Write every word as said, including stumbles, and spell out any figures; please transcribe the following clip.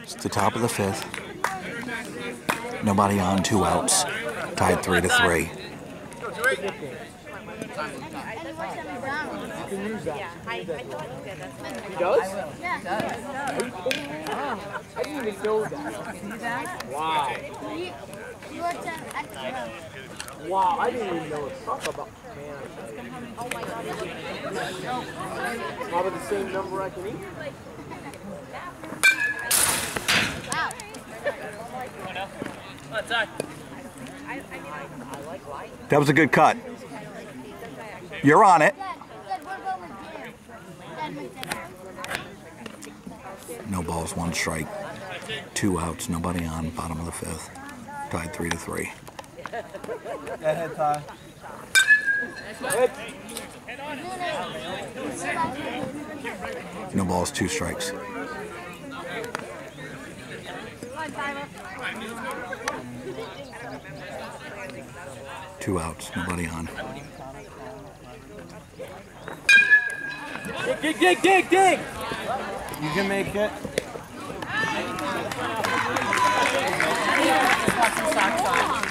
It's the top of the fifth. Nobody on, two outs. Tied three to three. He does? Yeah. I didn't even know that. Wow. Wow, I didn't even know it's talk about man. Oh my god. Probably the same number I can eat. Wow. That was a good cut. You're on it. No balls, one strike. Two outs, nobody on, bottom of the fifth. Tied three to three. Go ahead, Ty. No balls, two strikes. Two outs, nobody on. Dig, dig, dig, dig, dig! You can make it. Just got some socks on.